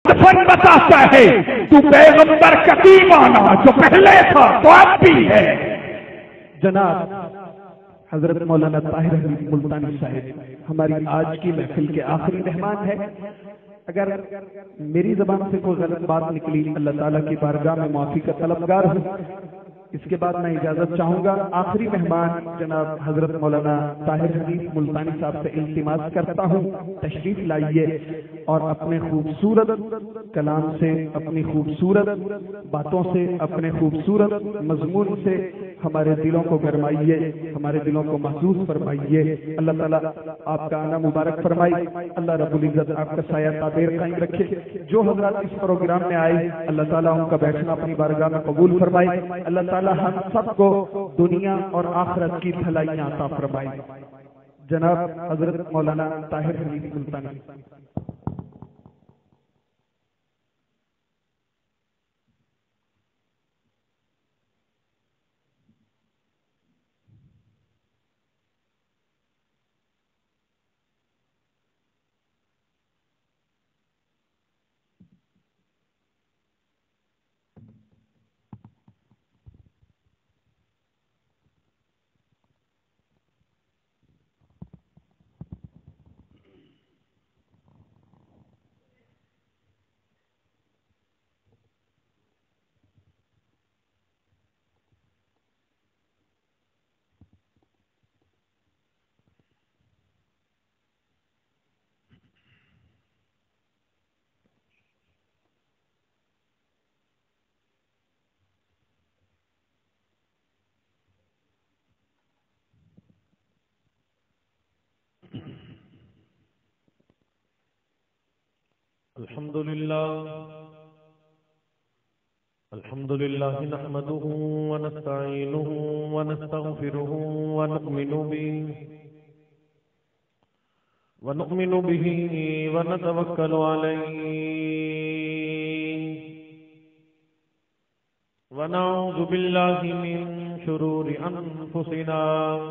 दफन बताता है तू पैगंबर कदीम आना जो पहले था तो अब भी है। जनाब हजरत मौलाना ताहिर हमीद मुल्तानी साहब हमारी आज की महफिल के आखिरी मेहमान है। अगर मेरी जबान से कोई गलत बात निकली अल्लाह ताला की बारगाह में माफी का तलबगार हूँ। इसके बाद मैं इजाजत चाहूंगा। आखिरी मेहमान जनाब हजरत मौलाना ताहिर हमीद मुल्तानी साहब से इल्तिमास करता हूँ तशरीफ लाइए और अपने खूबसूरत कलाम से, अपनी खूबसूरत बातों से, अपने खूबसूरत मजमून से हमारे दिलों को गरमाइए, हमारे दिलों को महसूस फरमाइए। अल्लाह ताला आपका आना मुबारक फरमाए। अल्लाह रब्बुल इज्जत आपका साया ताबीर कायम रखे। जो हजरत इस प्रोग्राम में आए अल्लाह ताला उनका बैठना अपनी बारगाह में कबूल फरमाए। अल्लाह ताला हम सबको दुनिया और आखिरत की भलाइयां अता फरमाए। जनाब हजरत मौलाना ताहिर हमीद मुल्तानी। الحمد لله نحمده ونستعينه ونستغفره ونؤمن به ونتوكل عليه ونعوذ بالله من شرور أنفسنا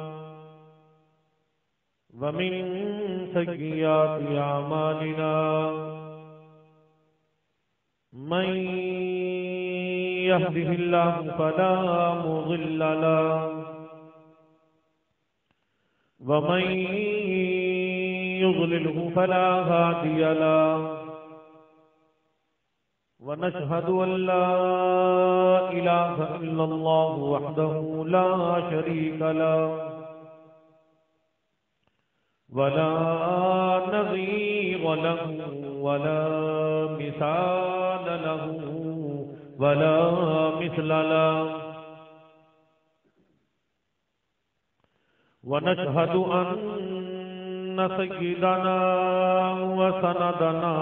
ومن سيئات أعمالنا من يهده الله فلا مضل له ومن يضلله فلا هادي له ونشهد أن لا إله إلا الله وحده لا شريك له ولا نظير له ولا مثال له ولا مثل له ونشهد أن سيدنا وسندنا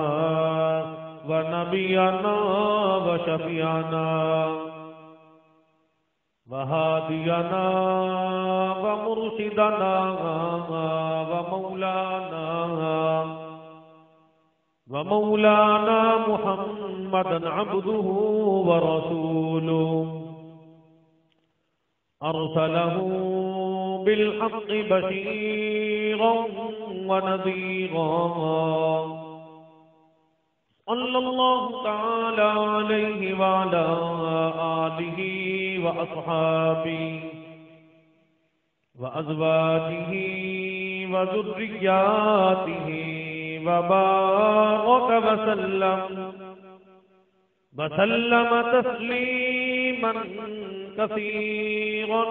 ونبينا وشفيعنا وهادينا ومرشدنا ومولانا محمدا عبده ورسوله أرسله بالحق بشيرا ونذيرا صلى الله تعالى عليه وعلى آله وأصحابه وأزواجه وذرياته وبارك وسلم تسليما كثيرا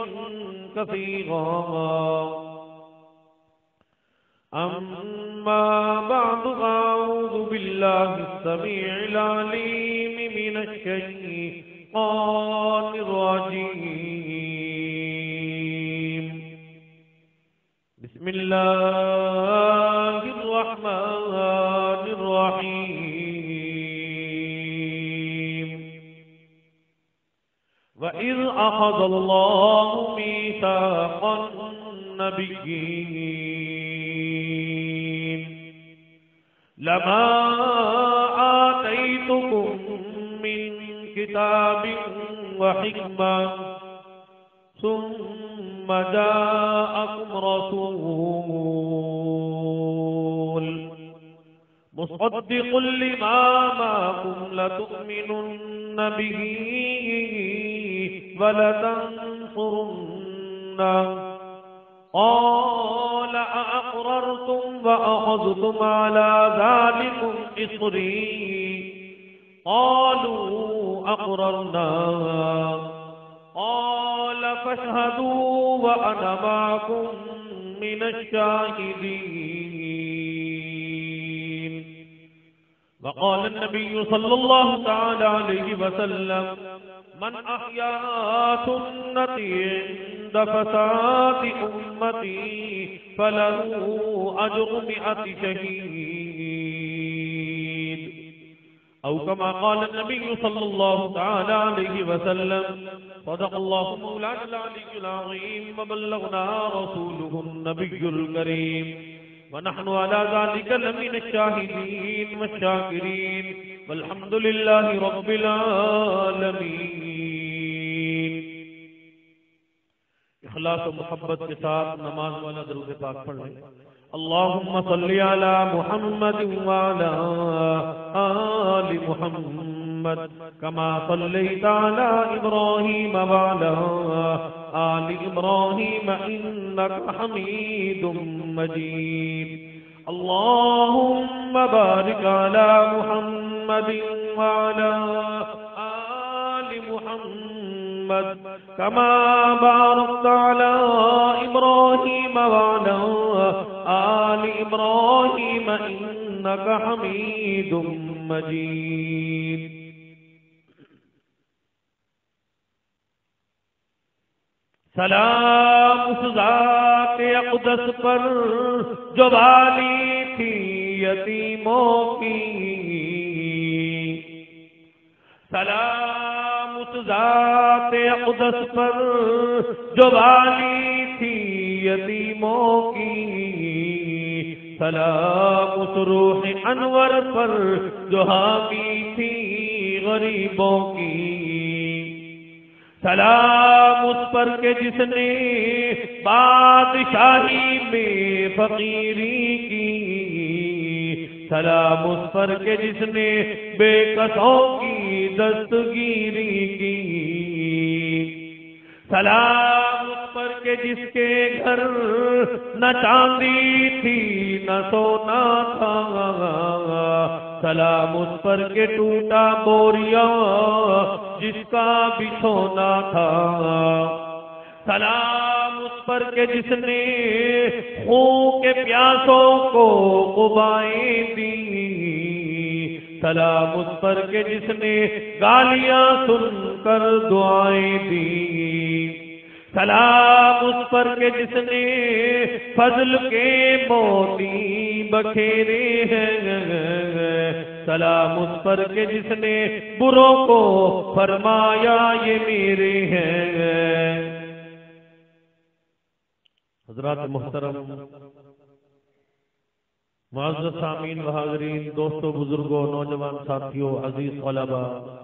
أما بعد أعوذ بالله السميع العليم من الشيطان الرجيم بسم الله الرحمن الرحيم وإذ أخذ الله ميثاق النبيين لما آتيتكم من كتاب وحكمة ثم جاءكم رسول مصدقا لما معكم لتؤمنن به ولتنصرنه قال أأقررتم وأخذتم على ذلكم إصري قالوا أقررنا قال فاشهدوا وأنا معكم من الشاهدين. وقال النبي صلى الله تعالى عليه وسلم من أحيا سنتي عند فساد أمتي فله أجر 100 شهيد أو كما قال النبي صلى الله تعالى عليه وسلم صدق الله مولانا العلي العظيم وبلغنا رسوله النبي الكريم ونحن على ذلك لمن الشاهدين والشاكرين والحمد لله رب العالمين. اخلاص و محبت کے ساتھ نماز والا درود پاک پڑھ لیں. اللهم صل على محمد وعلى آل محمد كما صليت على إبراهيم وعلى آل إبراهيم إنك حميد مجيد. اللهم بارك على محمد وعلى آل محمد كما باركت على إبراهيم وعلى آل إبراهيم إنك حميد مجيد. سلام اس ذات اقدس پر جو والی تھی یتیموں کی. سلام اس ذات اقدس پر جو والی تھی یتیموں کی. سلام اس روح انور پر جو حامی تھی غریبوں کی. سلام اس پر کہ جس نے بادشاہی میں فقیری کی. سلام اس پر کہ جس نے بے کسوں کی دستگیری کی. سلام اس پر کہ جس کے گھر نہ چاندی تھی نہ سونا تھا. سلام اس پر کہ ٹوٹا بوریا جس کا بچھونا تھا. سلام اس پر کہ جس نے خون کے پیاسوں کو قبائیں دی. سلام اس پر کہ جس نے گالیاں سن کر دعائیں دی. سلام اس پر کہ جس نے فضل کے موتی بکھیرے ہیں. سلام اس پر کہ جس نے بروں کو فرمایا یہ میرے ہیں. حضرات محترم، معزز سامعین و حاضرین، دوستوں، بزرگوں، نوجوان ساتھیوں، عزیز طلباء،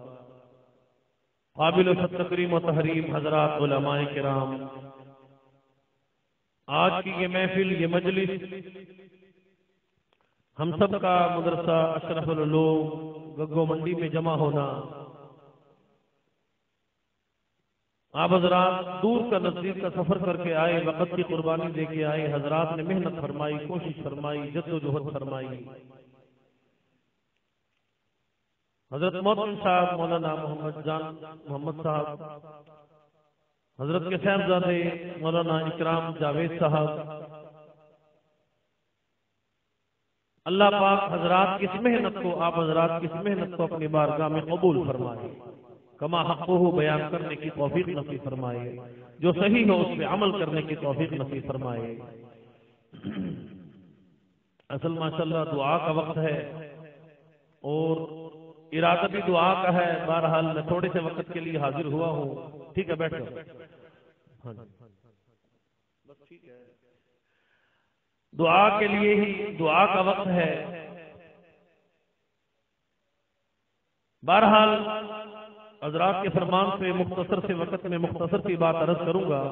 قابل و تکریم و تحریم حضرات علماء کرام، آج کی یہ محفل، یہ مجلس ہم سب کا مدرسہ اشرف العلوم گگو منڈی میں جمع ہونا، آپ حضرات دور کا نزدیک کا سفر کر کے آئے، وقت کی قربانی دے کے آئے. حضرات نے محنت فرمائی، کوشش فرمائی، جد و جہد فرمائی. حضرت محترم صاحب مولانا محمد صاحب، حضرت کے صاحبزادے مولانا اکرام جاوید صاحب، اللہ پاک حضرات کی اس محنت کو، آپ حضرات کی اس محنت کو اپنی بارگاہ میں قبول فرمائے. کما حقہ بیان کرنے کی توفیق نصیب فرمائے، جو صحیح ہو اس پہ عمل کرنے کی توفیق نصیب فرمائے. اصل ماشاءاللہ دعا کا وقت ہے اور ارادہ بھی دعا کا ہے. بہرحال میں تھوڑے سے وقت کے لیے حاضر ہوا ہوں. ٹھیک ہے، بیٹھ جاؤ. بس ٹھیک ہے، دعا کے لیے ہی دعا کا وقت ہے. بہرحال حضرات کے فرمان سے مختصر سے وقت میں مختصر سی بات عرض کروں گا.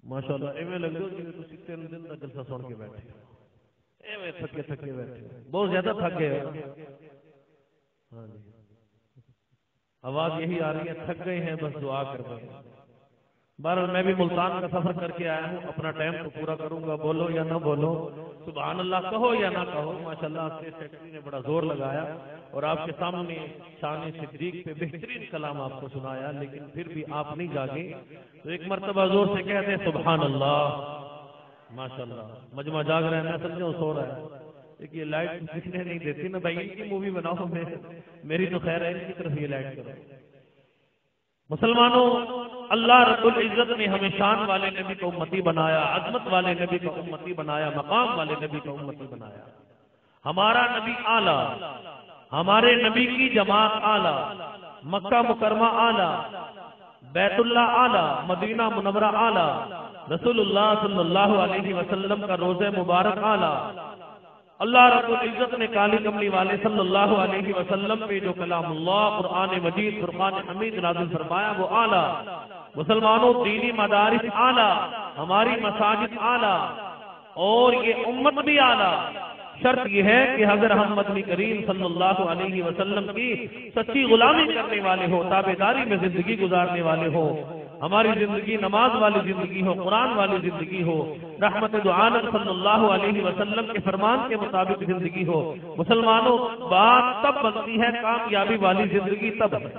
ماشاءاللہ ایویں لگدو جی تسی 3 دن دا جلسہ سن کے بیٹھے ایویں تھکے تھکے بیٹھے بہت زیادہ تھک گئے ہاں جی آواز یہی آ رہی ہے تھک گئے ہیں بس دعا کر رہے ہیں بہرحال میں بھی ملتان کا سفر کر کے آیا ہوں اپنا ٹائم تو پورا کروں گا بولو یا نہ بولو سبحان اللہ کہو یا نہ کہو ماشاءاللہ آپ کے سیکرٹری نے بڑا زور لگایا اور آپ کے سامنے شان صدیق پہ بہترین کلام آپ کو سنایا لیکن پھر بھی آپ نہیں جاگے تو ایک مرتبہ زور سے کہتے ہیں سبحان اللہ ماشاءاللہ مجمع جاگ رہا ہے میں سمجھوں سو رہا ہے ایک یہ لائٹ دکھنے نہیں دیتی نا بھائی ان کی مووی بناؤ میں میری تو خیر ہے ان کی طرف یہ لائٹ کرو مسلمانوں اللہ رب العزت نے ہمیں شان والے نبی کو امتی بنایا عظمت والے نبی کو امتی بنایا مقام والے نبی کو امتی بنایا ہمارا نبی اعلیٰ ہمارے نبی کی جماعت اعلیٰ مکہ مکرمہ اعلیٰ بیت اللہ اعلیٰ مدینہ منورہ اعلیٰ رسول اللہ صلی اللہ علیہ وسلم کا روضہ مبارک اعلیٰ اللہ رب العزت نے کالی کملی والے صلی اللہ علیہ وسلم پہ جو کلام اللہ قرآن مجید فرقان حمید نازل فرمایا وہ اعلیٰ مسلمانوں دینی مدارس اعلیٰ ہماری مساجد اعلیٰ اور یہ امت بھی اعلیٰ شرط یہ ہے کہ حضرت محمد کریم صلی اللہ علیہ وسلم کی سچی غلامی کرنے والے ہو تابعداری میں زندگی گزارنے والے ہو ہماری زندگی نماز والی زندگی ہو قرآن والی زندگی ہو رحمت دو عالم صلی اللہ علیہ وسلم کے فرمان کے مطابق زندگی ہو مسلمانوں بات تب بنتی ہے کامیابی والی زندگی تب ہے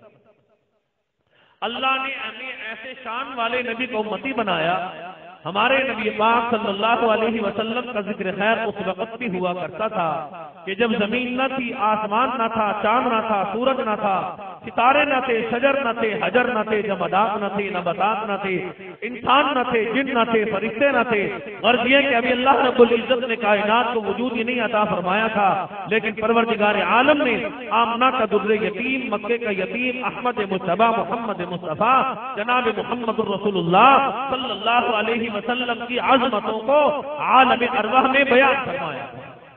اللہ نے ہمیں ایسے شان والے نبی کو امتی بنایا ہمارے نبی پاک صلی اللہ علیہ وسلم کا ذکر خیر اس وقت بھی ہوا کرتا تھا کہ جب زمین نہ تھی آسمان نہ تھا چاند نہ تھا سورج نہ تھا ستارے نہ تھے شجر نہ تھے حجر نہ تھے جمادات نہ تھے نباتات نہ تھے انسان نہ تھے جن نہ تھے فرشتے نہ تھے غرض یہ کہ ابھی اللہ رب العزت نے کائنات کو وجود ہی نہیں عطا فرمایا تھا لیکن پروردگار عالم نے آمنہ کا در یتیم مکے کا یتیم احمد مصطفیٰ محمد مصطفیٰ جناب محمد رسول اللہ صلی اللہ علیہ وسلم کی عظمتوں کو عالم ارواح میں بیان فرمایا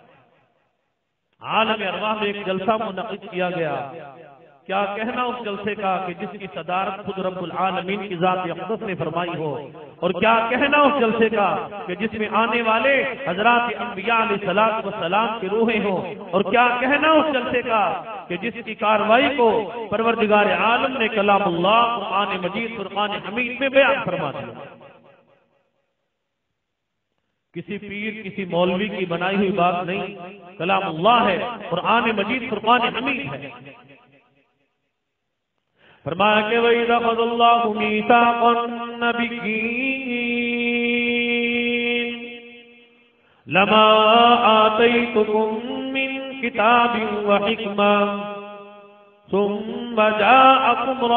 عالم ارواح میں ایک جلسہ منعقد کیا گیا کیا کہنا اس جلسے کا کہ جس کی صدارت خود رب العالمین کی ذات اقدس نے فرمائی ہو اور کیا کہنا اس جلسے کا کہ جس میں آنے والے حضرات انبیاء علیہ السلام کی روحیں ہوں اور کیا کہنا اس جلسے کا کہ جس کی کاروائی کو پروردگار عالم نے کلام اللہ قرآن مجید فرقان حمید میں بیان فرما دیا کسی پیر کسی مولوی کی بنائی ہوئی بات نہیں کلام اللہ ہے قرآن مجید فرقان حمید ہے فرمایا کہ وَإِذَا أَخَذَ اللَّهُ مِيثَاقَ النَّبِيِّينَ لَمَا آتَيْتُكُم مِّن كِتَابٍ وَحِكْمَةٍ ثُمَّ جَاءَكُمْ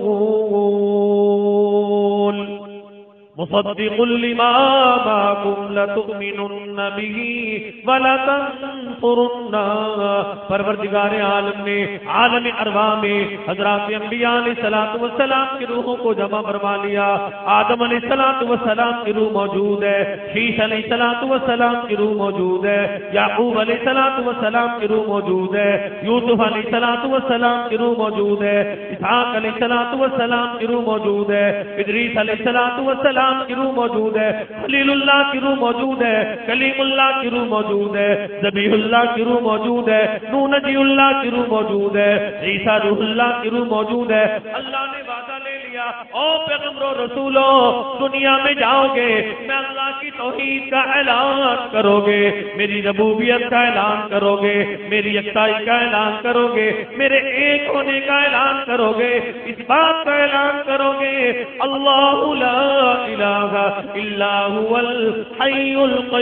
رَسُولٌ مصدق لما معكم لتؤمنن به ولتنصرن پروردگار عالم نے عالم ارواح میں حضرات انبیاء علیہ السلام کی روحوں کو جمع فرما لیا آدم علیہ السلام کی روح موجود ہے شیش علیہ السلام کی روح موجود ہے یعقوب علیہ السلام کی روح موجود ہے یوسف علیہ السلام کی روح موجود ہے اسحاق علیہ السلام کی روح موجود ہے ادریس علیہ السلام کی روح موجود ہے خلیل اللہ کی روح موجود ہے کلیم اللہ کی روح موجود ہے ذبیح اللہ کی روح موجود ہے نوح نجی اللہ کی روح موجود ہے عیسیٰ روح اللہ کی روح موجود ہے اللہ نے وعدہ لے لیا او پیغمبر و رسولو دنیا میں جاؤ گے میں اللہ کی توحید کا اعلان کرو گے میری ربوبیت کا اعلان کرو گے میری یکتائی کا اعلان کرو گے میرے ایک ہونے کا اعلان کرو گے اس بات کا اعلان کرو گے اللہ لا الہ الا هو الحی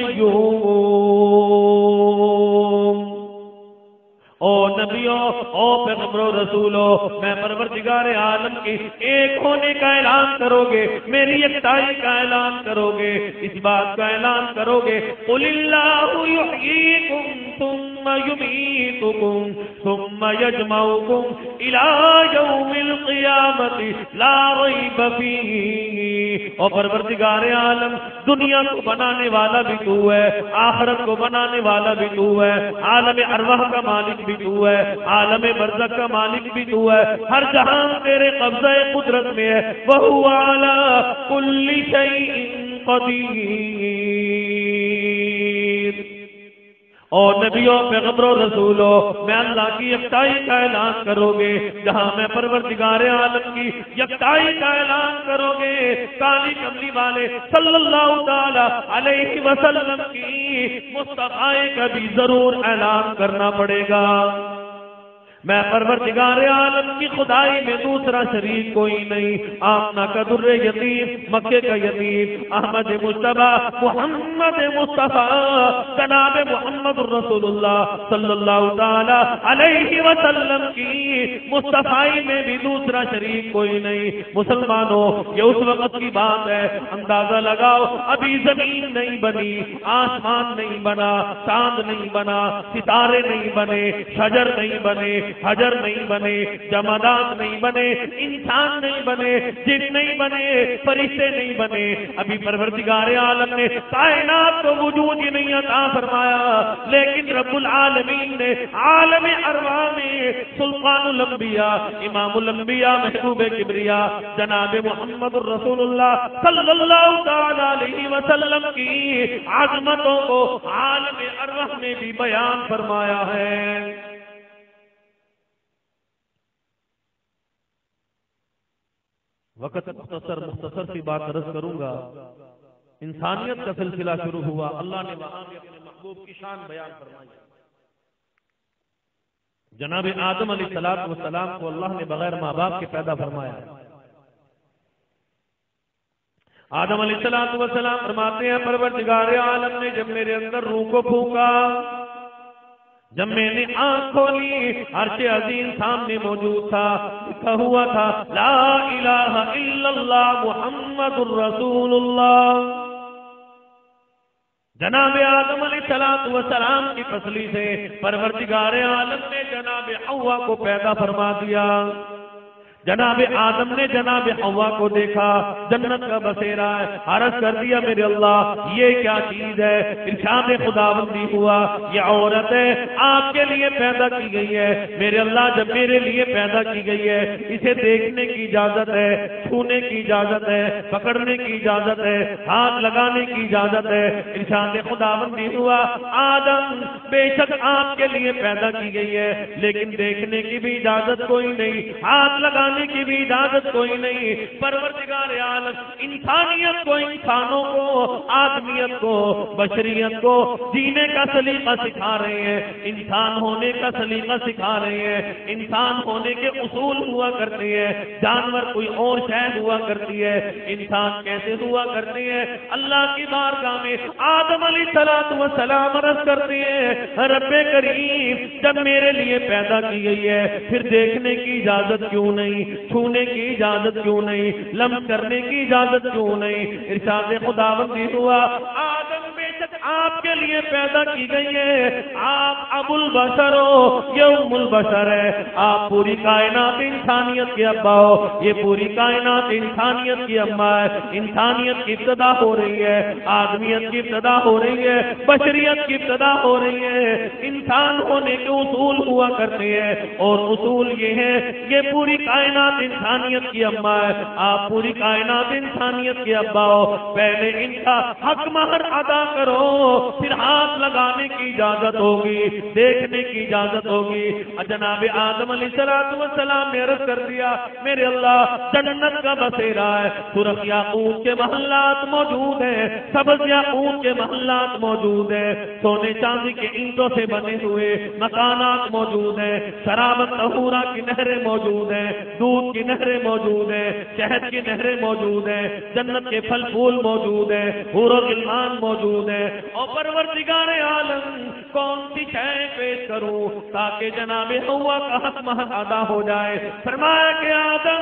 القیوم او نبیوں او پیغمبروں رسولوں میں پروردگار عالم کی ایک ہونے کا اعلان کرو گے میری یکتائی کا اعلان کرو گے اس بات کا اعلان کرو گے قل اللہ یحییکم ثم یمیتکم ثم یجمعکم الی یوم القیامت لا ریب فیہ اور پروردگار عالم دنیا کو بنانے والا بھی تو ہے، آخرت کو بنانے والا بھی تو ہے، عالم ارواح کا مالک بھی تو ہے، عالم برزخ کا مالک بھی تو ہے، ہر جہان تیرے قبضہ قدرت میں ہے، وَهُوَ عَلَى كُلِّ شَيْءٍ قَدِيرٌ۔ اور نبیوں پیغمبروں رسولوں میں اللہ کی یکتائی کا اعلان کرو گے، جہاں میں پروردگار عالم کی یکتائی کا اعلان کرو گے، کالی کملی والے صلی اللہ تعالی علیہ وسلم کی مصطفی کا بھی ضرور اعلان کرنا پڑے گا۔ میں پروردگار عالم کی خدائی میں دوسرا شریک کوئی نہیں، آمنہ کا در یتیم، مکے کا یتیم، احمد مجتبیٰ محمد مصطفیٰ جناب محمد رسول اللہ صلی اللہ تعالی علیہ وسلم کی مصطفیٰ میں بھی دوسرا شریک کوئی نہیں۔ مسلمانوں یہ اس وقت کی بات ہے، اندازہ لگاؤ ابھی زمین نہیں بنی، آسمان نہیں بنا، چاند نہیں بنا، ستارے نہیں بنے، شجر نہیں بنے، حجر نہیں بنے، جمادات نہیں بنے، انسان نہیں بنے، جن نہیں بنے، فرشتے نہیں بنے، ابھی پروردگار عالم نے کائنات کو وجود ہی نہیں عطا فرمایا، لیکن رب العالمین نے عالم ارواح میں سلطان الانبیاء، امام الانبیاء، محبوب کبریا جناب محمد الرسول اللہ صلی اللہ تعالی علیہ وسلم کی عظمتوں کو عالم ارواح میں بھی بیان فرمایا ہے۔ وقت مختصر سی بات عرض کروں گا۔ انسانیت کا سلسلہ شروع ہوا، اللہ نے وہاں بھی اپنے محبوب کی شان بیان فرمائی۔ جناب آدم علیہ السلام کو اللہ نے بغیر ماں باپ کے پیدا فرمایا۔ آدم علیہ السلام فرماتے ہیں پروردگار عالم نے جب میرے اندر روح کو پھونکا، جب میں نے آنکھ کھولی، عرش عظیم سامنے موجود تھا، لکھا ہوا تھا لا الہ الا اللہ محمد الرسول اللہ۔ جناب آدم علیہ السلام کی پسلی سے پروردگار عالم نے جناب حوا کو پیدا فرما دیا۔ جناب آدم نے جناب حوا کو دیکھا، جنت کا بسیرا ہے، عرض کر دیا میرے اللہ یہ کیا چیز ہے؟ ارشاد خداوندی ہوا یہ عورت ہے، آپ کے لیے پیدا کی گئی ہے میرے اللہ، جب میرے لیے پیدا کی گئی ہے اسے دیکھنے کی اجازت ہے، چھونے کی اجازت ہے، پکڑنے کی اجازت ہے، ہاتھ لگانے کی اجازت ہے۔ ارشاد خداوندی ہوا آدم بے شک آپ کے لیے پیدا کی گئی ہے، لیکن دیکھنے کی بھی اجازت کوئی نہیں، ہاتھ لگانے کی بھی اجازت کوئی نہیں۔ پروردگار عالم انسانیت کو، انسانوں کو، آدمیت کو، بشریت کو جینے کا سلیقہ سکھا رہے ہیں، انسان ہونے کا سلیقہ سکھا رہے ہیں۔ انسان ہونے کے اصول ہوا کرتے ہیں، جانور کوئی اور شے ہوا کرتی ہے، انسان کیسے ہوا کرتے ہیں؟ اللہ کی بارگاہ میں آدم علیہ السلام عرض کرتے ہیں رب کریم جب میرے لیے پیدا کی گئی ہے پھر دیکھنے کی اجازت کیوں نہیں، چھونے کی اجازت کیوں نہیں، لمس کرنے کی اجازت کیوں نہیں؟ ارشاد خداوندی ہوا آدم بے شک آپ کے لیے پیدا کی گئی ہے، آپ ابو البشر ہو، یہ ام البشر ہے، آپ پوری کائنات انسانیت کے ابا ہو، یہ پوری کائنات انسانیت کی اماں ہے۔ انسانیت کی ابتدا ہو رہی ہے، آدمیت کی ابتدا ہو رہی ہے، بشریت کی ابتدا ہو رہی ہے۔ انسان ہونے کے اصول ہوا کرتے ہیں، اور اصول یہ ہے یہ پوری کائنات انسانیت کی اماں ہے، آپ پوری کائنات انسانیت کے ابا ہو۔ پہلے ان کا حق مہر ادا کرو، پھر ہاتھ لگانے کی اجازت ہوگی، دیکھنے کی اجازت ہوگی۔ جناب آدم علیہ السلام نے عرض کر دیا میرے اللہ جنت کا بسیرا ہے، سرخ یاقوت کے محلات موجود ہیں، سبز یاقوت کے محلات موجود ہیں، سونے چاندی کے اینٹوں سے بنے ہوئے مکانات موجود ہیں، شراب طہورہ کی نہریں موجود ہیں، دودھ کی نہریں موجود ہیں، شہد کی نہریں موجود ہیں، جنت کے پھل پھول موجود ہیں، حور و غلمان موجود ہیں۔ اور پروردگار عالم کون سی شے پیش کروں تاکہ جناب حوا کا حق مہر ادا ہو جائے؟ فرمایا کہ آدم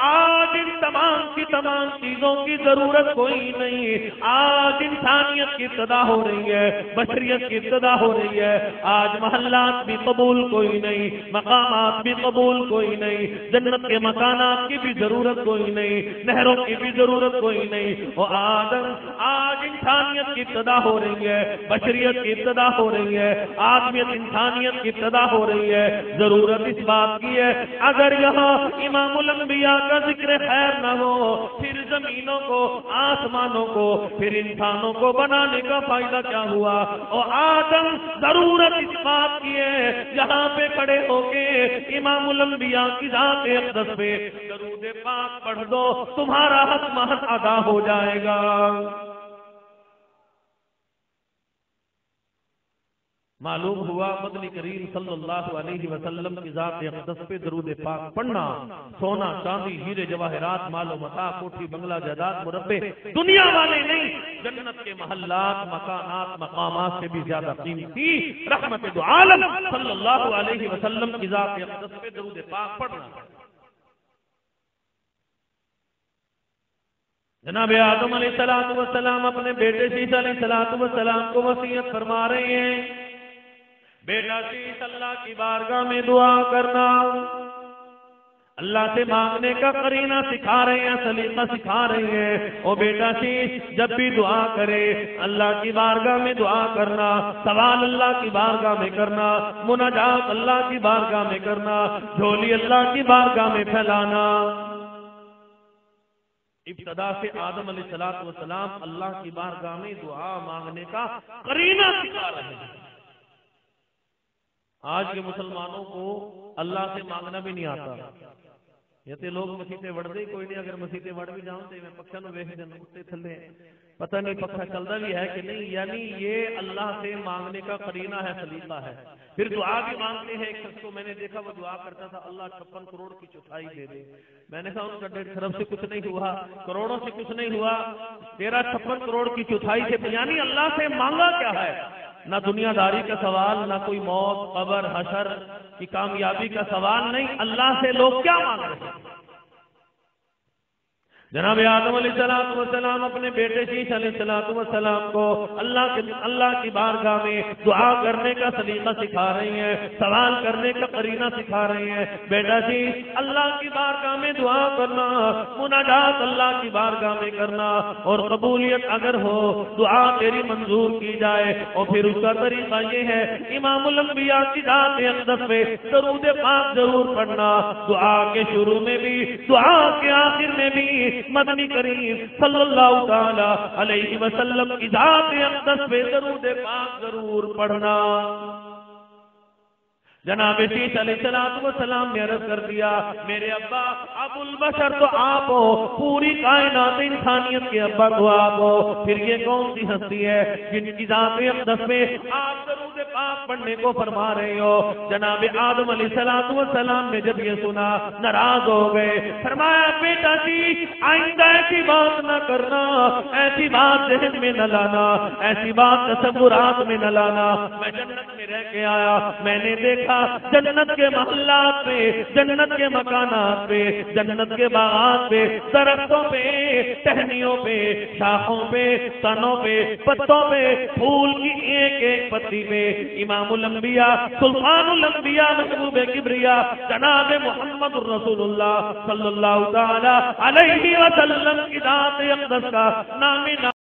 آج ان تمام کی تمام چیزوں کی ضرورت کوئی نہیں. آج انسانیت کی ابتدا ہو رہی ہے, بشریت کی ابتدا ہو رہی ہے. آج محلات بھی قبول کوئی نہیں, مقامات بھی قبول کوئی نہیں, جنت کے مکانات کی بھی ضرورت کوئی نہیں, نہروں کی بھی ضرورت کوئی نہیں. وہ آدم آج انسانیت کی ابتدا ہو رہی ہے, بشریت کی ابتدا ہو رہی ہے, آدمیت انسانیت کی ابتدا ہو رہی ہے. ضرورت اس بات کی ہے اگر یہاں امام الانبیاء کا ذکر خیر نہ ہو, پھر زمینوں کو, آسمانوں کو, پھر انسانوں کو بنانے کا فائدہ کیا ہوا؟ اور آدم ضرورت اس بات کی ہے یہاں پہ کھڑے ہو کے امام الانبیاء کی ذات اقدس پہ درود پاک پڑھ دو, تمہارا حق محض ادا ہو جائے گا. معلوم ہوا مدنی کریم صلی اللہ علیہ وسلم کی ذات اقدس پہ درود پاک پڑھنا سونا چاندی ہیرے جواہرات مال و متاع کوٹھی بنگلہ جائیداد مربع دنیا والے نہیں, جنت کے محلات مکانات مقامات سے بھی زیادہ قیمتی رحمت دو عالم صلی اللہ علیہ وسلم کی ذات اقدس پہ درود پاک پڑھنا. جناب آدم علیہ السلام اپنے بیٹے عیسیٰ علیہ السلام کو وصیت فرما رہے ہیں, بیٹا شیش اللہ کی بارگاہ میں دعا کرنا, اللہ سے مانگنے کا قرینہ سکھا رہے ہیں, سلیقہ سکھا رہے ہیں. او بیٹا شیش جب بھی دعا کرے اللہ کی بارگاہ میں دعا کرنا, سوال اللہ کی بارگاہ میں کرنا, مناجات اللہ کی بارگاہ میں کرنا, جھولی اللہ کی بارگاہ میں پھیلانا. ابتدا سے آدم علیہ السلام اللہ کی بارگاہ میں دعا مانگنے کا قرینہ سکھا رہے ہیں. آج کے مسلمانوں کو اللہ سے مانگنا بھی نہیں آتا. یہ تے لوگ مسیطے وڑتے ہی کوئی نہیں, اگر مسیطے وڑ بھی جاؤں تو میں پکشا نو ویکھ دین کتے تھلے پتہ نہیں پکشا چلتا بھی ہے کہ نہیں. یعنی یہ اللہ سے مانگنے کا قرینہ ہے, سلیقہ ہے. پھر دعا بھی مانگتے ہیں. ایک شخص کو میں نے دیکھا وہ دعا کرتا تھا اللہ 56 کروڑ کی چوتھائی دے دے. میں نے کہا ان کا 1.5 ارب سے کچھ نہیں ہوا, کروڑوں سے کچھ نہیں ہوا, تیرا 56 کروڑ کی چوتھائی سے. یعنی اللہ سے مانگا کیا ہے؟ نہ دنیا داری کا سوال, نہ کوئی موت قبر حشر کی کامیابی کا سوال نہیں. اللہ سے لوگ کیا مانگ رہے ہیں؟ جناب آدم علیہ السلام اپنے بیٹے شیش علیہ السلام کو اللہ کی بارگاہ میں دعا کرنے کا سلیقہ سکھا رہی ہیں, سوال کرنے کا قرینہ سکھا رہی ہیں. بیٹا شیش اللہ کی بارگاہ میں دعا کرنا, مناجات اللہ کی بارگاہ میں کرنا, اور قبولیت اگر ہو دعا تیری منظور کی جائے. اور پھر اس کا طریقہ یہ ہے امام الانبیاء کی ذات اقدس پہ درود پاک ضرور پڑھنا. دعا کے شروع میں بھی, دعا کے آخر میں بھی مدنی کریم صلی اللہ تعالی علیہ وسلم کی ذات اقدس پہ درود پاک ضرور پڑھنا. جناب شیش علیہ السلام نے عرض کر دیا میرے ابا ابو البشر تو آپ ہو, پوری کائنات انسانیت کے ابا تو آپ ہو, پھر یہ کون سی ہستی ہے جن کی ذات اقدس میں آپ درود پاک پڑھنے کو فرما رہے ہو؟ جناب آدم علیہ السلام نے جب یہ سنا ناراض ہو گئے. فرمایا بیٹا جی آئندہ ایسی بات نہ کرنا, ایسی بات ذہن میں نہ لانا, ایسی بات تصورات میں نہ لانا. میں جنت میں رہ کے آیا, میں نے دیکھا جنت کے محلات پہ, جنت کے مکانات پہ, جنت کے باغات پہ, درختوں پہ, ٹہنیوں پہ, شاخوں پہ, تنوں پہ, پتوں پہ, پھول کی ایک ایک پتی پہ امام الانبیاء سلطان الانبیاء محبوب کبریا جناب محمد الرسول اللہ صلی اللہ تعالی علیہ وسلم کی ذات اقدس کا نام